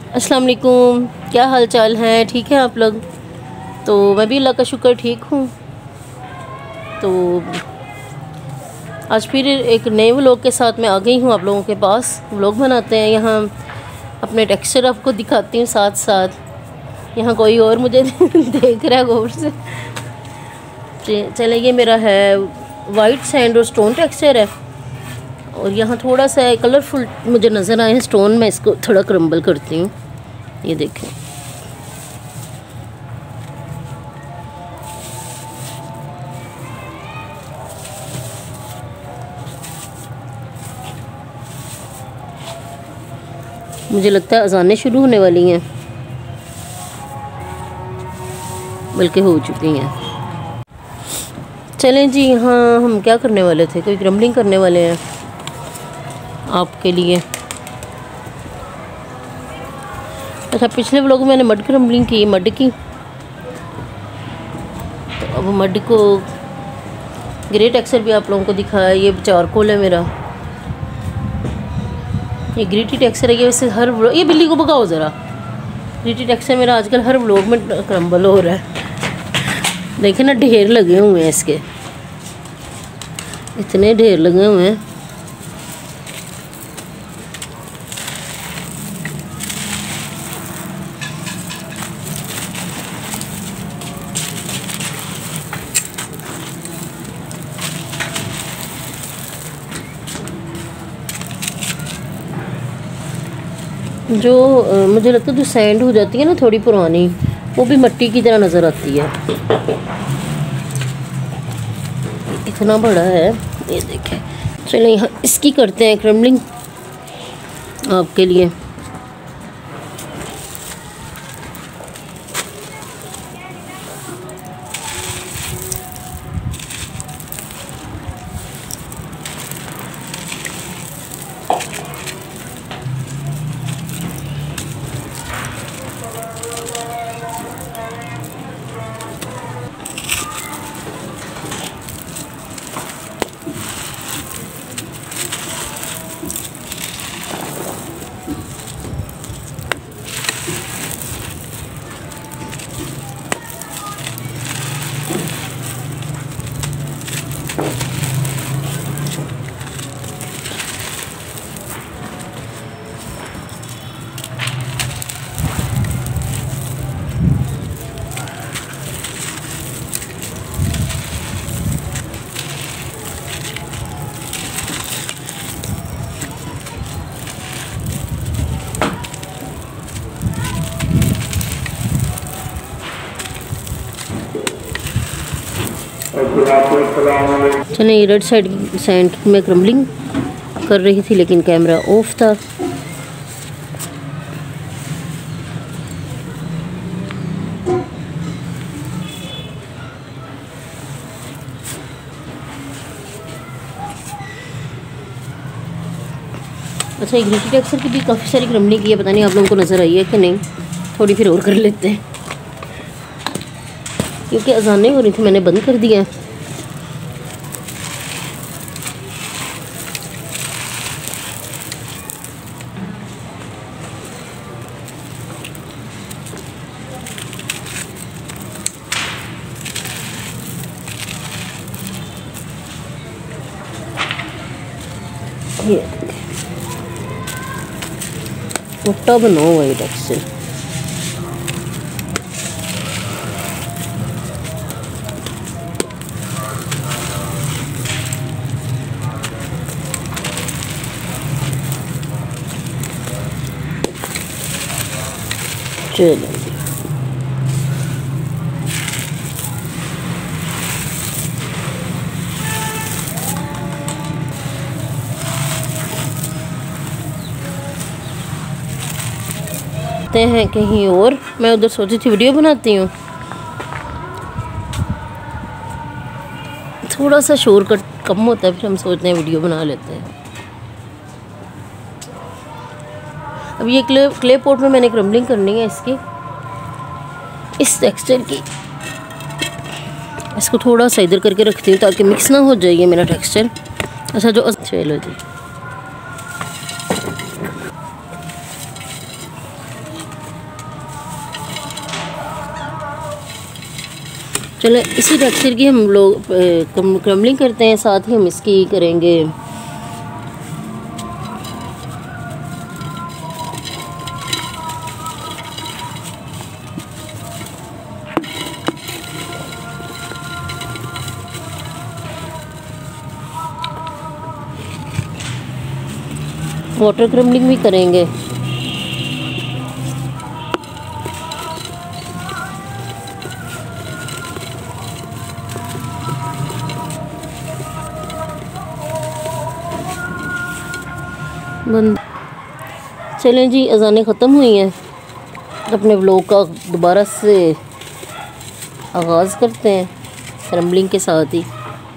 अस्सलाम वालेकुम, क्या हाल चाल है? ठीक है आप लोग? तो मैं भी अल्लाह का शुक्र ठीक हूँ। तो आज फिर एक नए व्लॉग के साथ मैं आ गई हूँ आप लोगों के पास। व्लॉग बनाते हैं, यहाँ अपने टेक्सचर आपको दिखाती हूँ साथ साथ। यहाँ कोई और मुझे देख रहा है गौर से। चले, ये मेरा है वाइट सैंड और स्टोन टेक्सचर है, और यहाँ थोड़ा सा कलरफुल मुझे नज़र आए हैं स्टोन। मैं इसको थोड़ा क्रम्बल करती हूँ, ये देखें। मुझे लगता है अज़ानें शुरू होने वाली हैं, बल्कि हो चुकी हैं। चलें जी, यहाँ हम क्या करने वाले थे, कोई क्रम्बलिंग करने वाले हैं आपके लिए। अच्छा, पिछले व्लॉग में मैंने मड क्रम्बलिंग की, मड की। तो अब मड को ग्रे टेक्सचर भी आप लोगों को दिखाया। ये चारकोल है मेरा, ये ग्रीटी टेक्सचर है। ये वैसे हर व्लॉग, ये बिल्ली को भगाओ ज़रा। ग्रीटी टेक्सचर मेरा आजकल हर व्लॉग में क्रम्बल हो रहा है। देखे ना, ढेर लगे हुए हैं इसके, इतने ढेर लगे हुए हैं। जो मुझे लगता है जो सैंड हो जाती है ना थोड़ी पुरानी, वो भी मिट्टी की तरह नज़र आती है। इतना बड़ा है, ये देखें। चलो यहाँ इसकी करते हैं क्रम्बलिंग आपके लिए। चलिए, ये रेड साइड सैंड में क्रम्बलिंग कर रही थी, लेकिन कैमरा ऑफ था। अच्छा, एक ग्रीटी टेक्सचर की भी काफ़ी सारी क्रम्बलिंग की है, पता नहीं आप लोगों को नज़र आई है कि नहीं। थोड़ी फिर और कर लेते हैं, क्योंकि अज़ानें हो रही थी, मैंने बंद कर दिया। ये मोटा बनाओ हुआ ये टेक्सचर। चलो हैं कहीं और। मैं उधर सोची थी वीडियो बनाती हूँ, थोड़ा सा शोर कम होता है, फिर हम सोचते हैं वीडियो बना लेते हैं। अब ये क्ले पॉट में मैंने क्रम्बलिंग करनी है इसकी, इस टेक्सचर की। इसको थोड़ा सा इधर करके रखती हूँ ताकि मिक्स ना हो जाए ये मेरा टेक्सचर। अच्छा, जो चलो जी, चलो इसी टेक्सचर की हम लोग क्रम्बलिंग करते हैं, साथ ही हम इसकी करेंगे वाटर क्रम्बलिंग भी करेंगे। बंद। चलें जी, अज़ानें ख़त्म हुई हैं, अपने व्लॉग का दोबारा से आगाज़ करते हैं क्रम्बलिंग के साथ ही।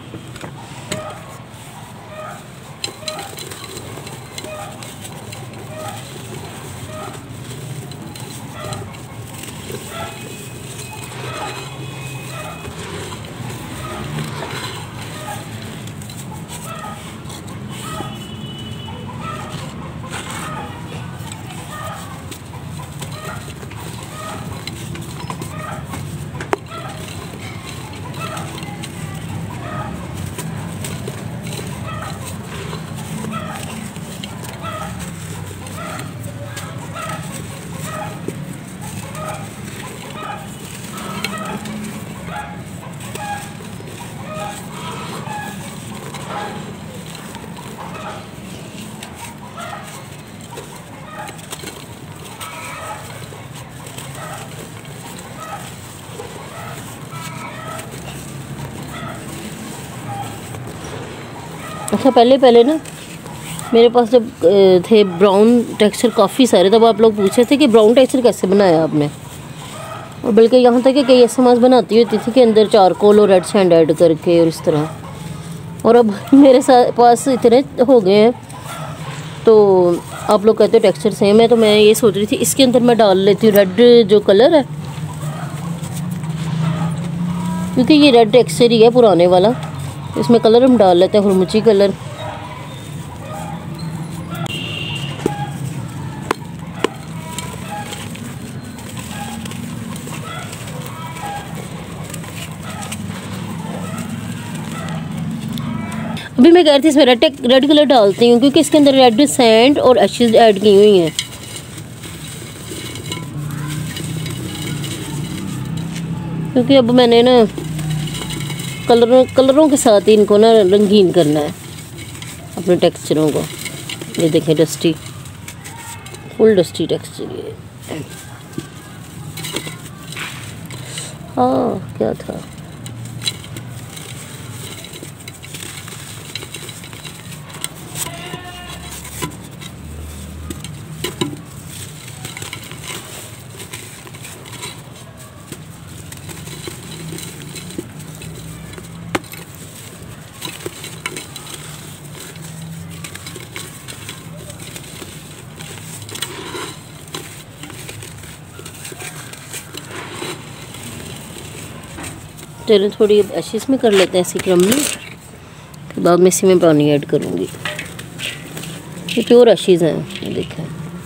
अच्छा, पहले ना मेरे पास जब थे ब्राउन टेक्सचर काफ़ी सारे, तब आप लोग पूछे थे कि ब्राउन टेक्सचर कैसे बनाया आपने, और बल्कि यहाँ तक कि कई एसएमएस बनाती होती थी कि अंदर चारकोल और रेड सैंड ऐड करके और इस तरह। और अब मेरे पास इतने हो गए हैं, तो आप लोग कहते हो टेक्सचर सेम है, तो मैं ये सोच रही थी इसके अंदर मैं डाल लेती हूँ रेड जो कलर है, क्योंकि ये रेड टेक्सचर ही है पुराने वाला। इसमें कलर हम डाल लेते हैं हुरमुची कलर। अभी मैं कह रही थी इसमें रेड कलर डालती हूँ, क्योंकि इसके अंदर रेड सैंड और एशेस ऐड की हुई हैं। क्योंकि अब मैंने ना कलरों के साथ ही इनको ना रंगीन करना है अपने टेक्सचरों को। ये देखें, डस्टी, फुल डस्टी टेक्सचर ये। हाँ, क्या था, चलो थोड़ी अब एशेस में कर लेते हैं इसी क्रम में, फिर बाद में इसी में पानी ऐड करूँगी। ये प्योर एशेस हैं, ये देखें।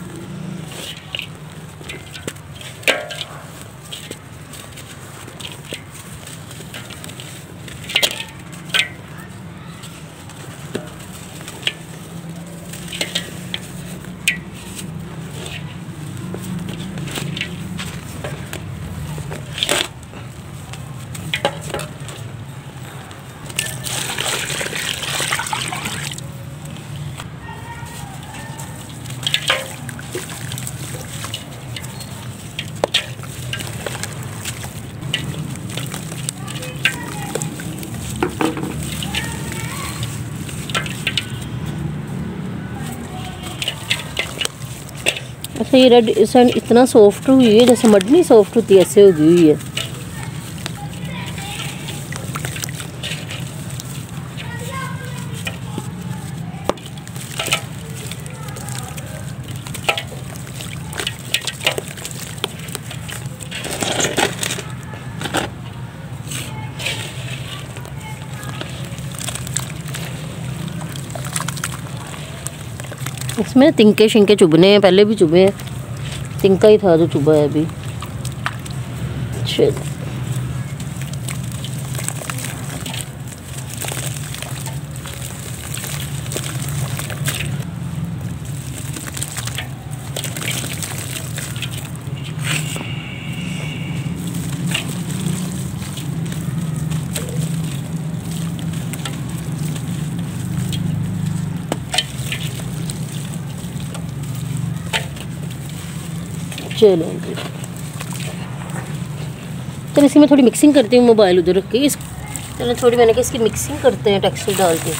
अच्छा, ये रेड सैंड इतना सॉफ्ट हुई है जैसे मड नहीं सॉफ्ट होती, ऐसे हो गई हुई है। इसमें तिनके शिंके चुभने हैं, पहले भी चुभे हैं, तिनका ही था जो चुभा है अभी। चलें जी, तो इसकी मैं थोड़ी मिक्सिंग करती हूँ, मोबाइल उधर रख के। इस चलो थोड़ी मैंने कहा इसकी मिक्सिंग करते हैं टेक्सचर डाल के।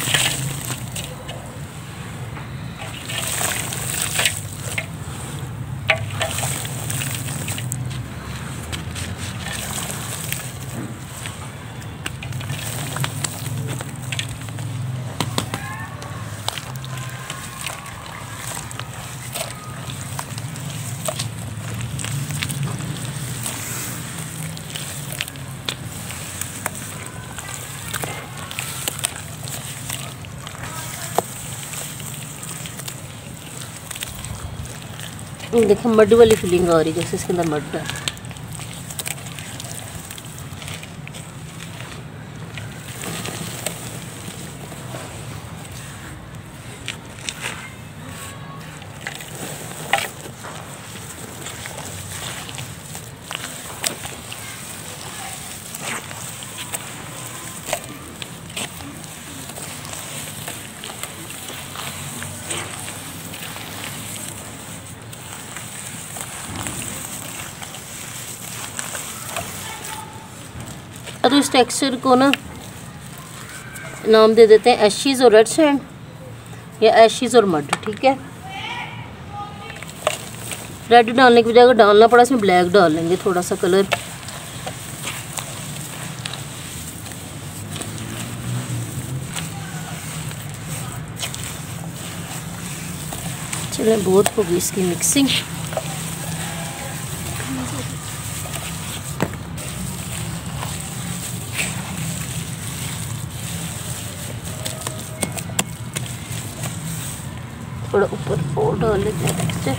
देखो मड वाली फीलिंग आ रही है, जैसे इसके अंदर मड है। तो इस टेक्सचर को ना नाम दे देते हैं एशेस और रेड सैंड, या एशेस और मड, ठीक है। रेड डालने की बजाय अगर डालना पड़ा इसमें ब्लैक डाल लेंगे, थोड़ा सा कलर। चलो बहुत होगी इसकी मिक्सिंग। थोड़ा ऊपर और डाल लेते हैं टेक्सचर।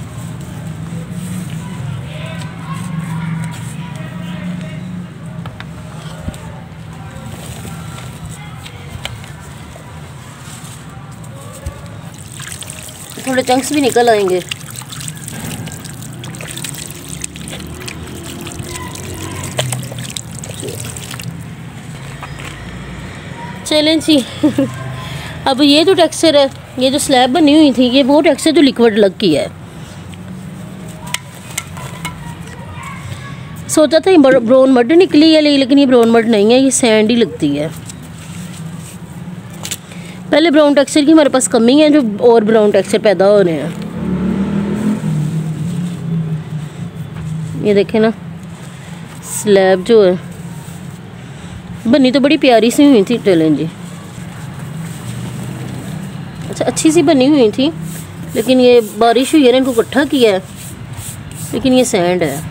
थोड़े चंक्स भी निकल आएंगे। चलें जी अब ये जो टेक्सचर है, ये जो स्लैब बनी हुई थी, ये वो टेक्सचर जो लिक्विड लग की है। सोचा था ये ब्राउन मड निकली है, लेकिन ये ब्राउन मड नहीं है, ये सैंड ही लगती है। पहले ब्राउन टेक्सचर की हमारे पास कमी है, जो और ब्राउन टेक्सचर पैदा हो रहे हैं। ये देखें ना, स्लैब जो है बनी तो बड़ी प्यारी सी हुई थी। चलें जी, अच्छा अच्छी सी बनी हुई थी, लेकिन ये बारिश हुई है ना, इनको इकट्ठा किया है, लेकिन ये सैंड है।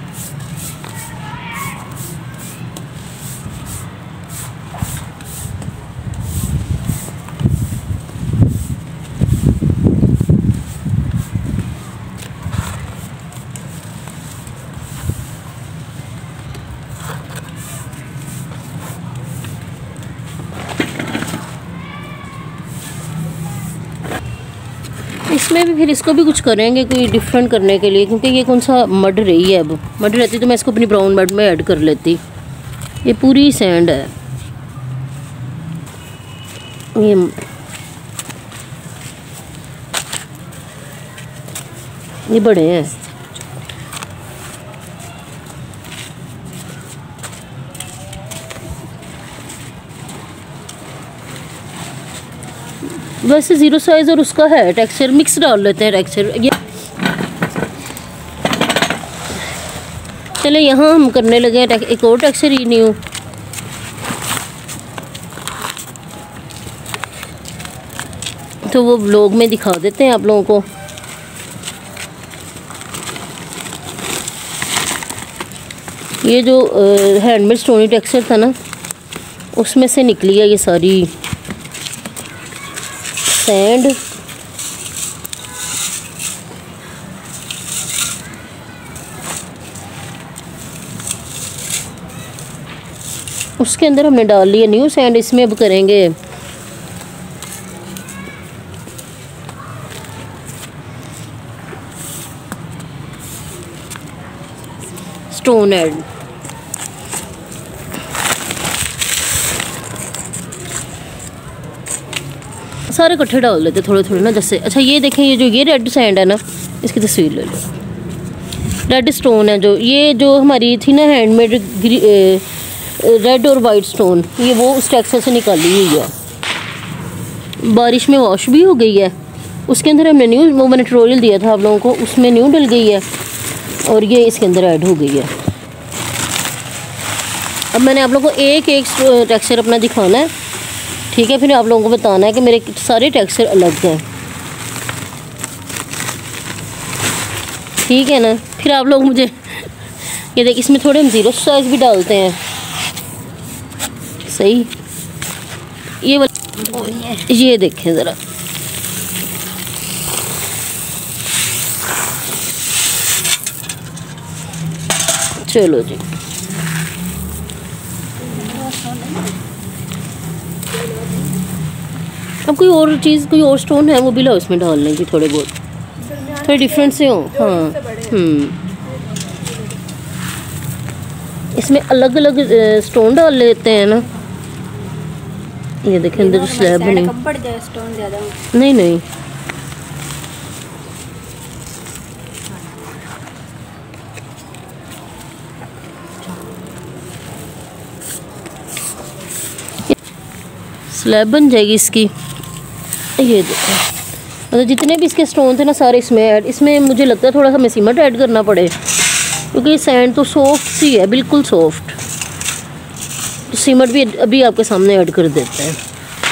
इसमें भी फिर इसको भी कुछ करेंगे कोई डिफरेंट करने के लिए, क्योंकि ये कौन सा मड रही है। अब मड रहती तो मैं इसको अपनी ब्राउन मड में ऐड कर लेती। ये पूरी सैंड है। ये बड़े हैं। वैसे ज़ीरो साइज और उसका है टेक्सचर, मिक्स डाल लेते हैं टेक्सचर। ये चले यहाँ हम करने लगे हैं एक और टेक्सचर ही न्यू। तो वो व्लॉग में दिखा देते हैं आप लोगों को। ये जो हैंडमेड स्टोनी टेक्सचर था ना, उसमें से निकली है ये सारी सैंड। उसके अंदर हमने डाल लिया न्यू सैंड। इसमें अब करेंगे स्टोन ऐड। सारे इकट्ठे डाल देते थोड़े थोड़े ना, जैसे अच्छा ये देखें, ये जो ये रेड सैंड है ना, इसकी तस्वीर ले लो। रेड स्टोन है जो, ये जो हमारी थी ना हैंडमेड रेड और वाइट स्टोन, ये वो उस टेक्सचर से निकाली हुई है। बारिश में वॉश भी हो गई है। उसके अंदर हमने न्यू, वो मैंने ट्यूटोरियल दिया था आप लोगों को, उसमें न्यू डल गई है और ये इसके अंदर ऐड हो गई है। अब मैंने आप लोगों को एक एक टेक्सचर अपना दिखाना है, ठीक है। फिर आप लोगों को बताना है कि मेरे सारे टेक्सचर अलग हैं, ठीक है ना। फिर आप लोग मुझे ये देख, इसमें थोड़े हम ज़ीरो साइज भी डालते हैं, सही। ये देखें ज़रा, चलो जी। अब कोई और चीज़, कोई और स्टोन है वो भी लो इसमें डाल लेंगे, थोड़े बहुत, थोड़े डिफरेंट से हो। हाँ इसमें अलग अलग स्टोन डाल लेते हैं ना। ये देखें अंदर स्लैब बनी, नहीं नहीं स्लैब बन जाएगी इसकी। ये देखो, मतलब जितने भी इसके स्टोन थे ना सारे इसमें ऐड, इसमें मुझे लगता है थोड़ा सा हमें सीमेंट ऐड करना पड़े, क्योंकि सैंड तो सॉफ्ट सी है, बिल्कुल सॉफ्ट। तो सीमेंट भी अभी आपके सामने ऐड कर देते हैं।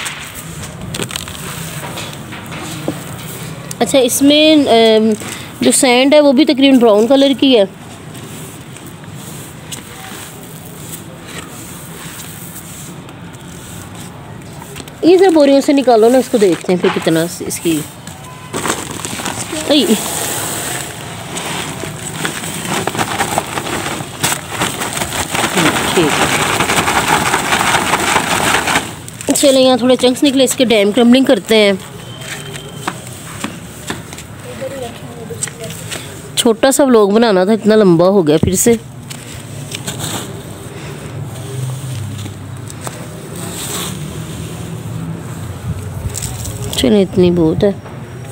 अच्छा, इसमें जो सैंड है वो भी तकरीबन ब्राउन कलर की है। ये जरा बोरियों से निकालो ना, इसको देखते हैं फिर कितना इसकी। ठीक, चलो यहाँ थोड़े चंक्स निकले, इसके डैम क्रम्बलिंग करते हैं। छोटा सा व्लॉग बनाना था, इतना लंबा हो गया फिर से। चलो इतनी बहुत है।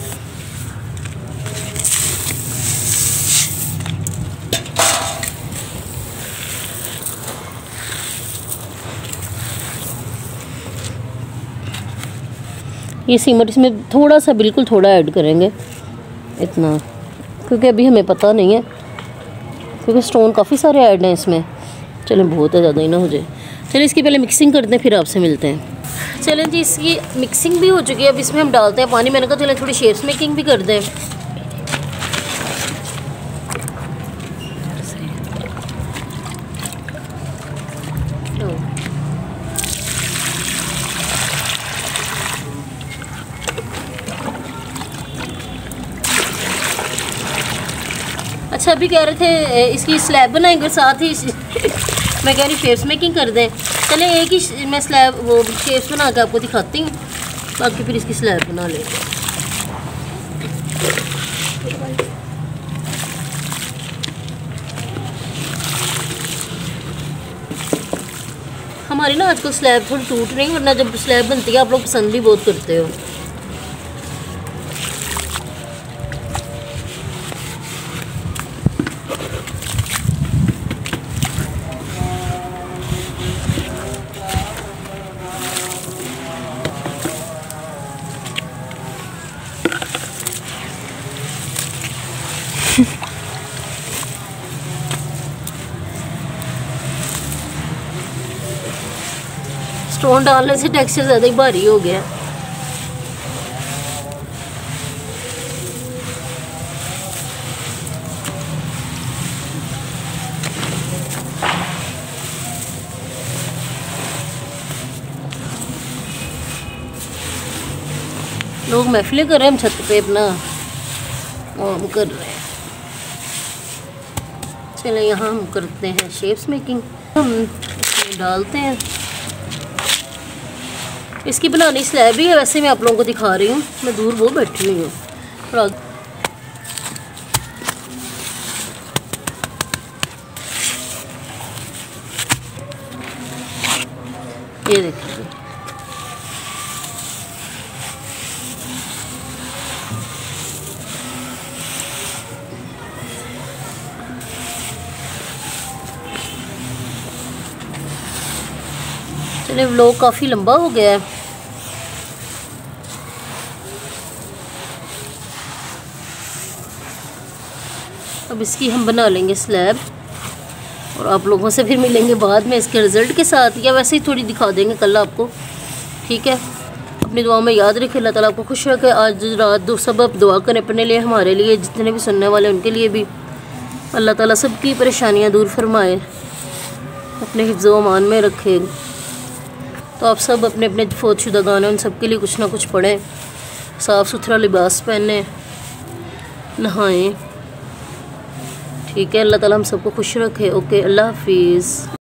ये सीमेंट इसमें थोड़ा सा, बिल्कुल थोड़ा ऐड करेंगे, इतना, क्योंकि अभी हमें पता नहीं है, क्योंकि स्टोन काफ़ी सारे ऐड हैं इसमें। चलें बहुत है, ज़्यादा ही ना हो जाए। चलिए इसकी पहले मिक्सिंग करते हैं, फिर आपसे मिलते हैं। चलें जी, इसकी मिक्सिंग भी हो चुकी है। अब इसमें हम डालते हैं पानी। मैंने कहा चलें थोड़ी शेप्स मेकिंग भी कर दें। अच्छा, अभी कह रहे थे इसकी स्लैब बनाएंगे, साथ ही मैं कह रही शेप्स मेकिंग कर दें। चले एक ही मैं स्लैब, वो शेप्स बना के आपको दिखाती हूँ, बाकी फिर इसकी स्लैब बना लेंगे। हमारी ना आजकल स्लैब थोड़ी टूट रही, वरना जब स्लैब बनती है आप लोग पसंद भी बहुत करते हो। स्टोन डालने से टेक्सचर ज़्यादा ही भारी हो गया। लोग महफिलें कर रहे हैं, हम छत पे अपना काम कर रहे हैं। चले यहाँ हम करते हैं शेप्स मेकिंग। हम इसमें डालते हैं, इसकी बनानी स्लैब भी है। वैसे मैं आप लोगों को दिखा रही हूँ, मैं दूर वो बैठी हुई हूँ। ये देखिए, चलिए व्लॉग काफ़ी लंबा हो गया है। अब इसकी हम बना लेंगे स्लैब और आप लोगों से फिर मिलेंगे बाद में इसके रिज़ल्ट के साथ, या वैसे ही थोड़ी दिखा देंगे कल आपको। ठीक है, अपनी दुआ में याद रखें, अल्लाह ताला आपको खुश रखे। आज रात दो सब आप दुआ करें अपने लिए, हमारे लिए, जितने भी सुनने वाले उनके लिए भी। अल्लाह ताला सबकी परेशानियां दूर फरमाए, अपने हिफ्ज़ व अमान में रखे। तो आप सब अपने अपने फौतशुदागान हैं उन सब के लिए कुछ ना कुछ पढ़ें, साफ़ सुथरा लिबास पहने, नहाएं। ठीक है, अल्लाह ताला हम सबको खुश रखे। ओके, अल्लाह हाफिज़।